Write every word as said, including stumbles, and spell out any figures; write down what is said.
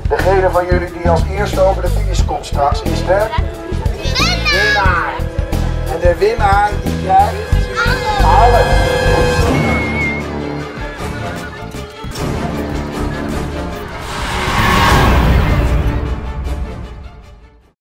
Degene van jullie die als eerste over de finish komt straks is de winnaar. En de winnaar die krijgt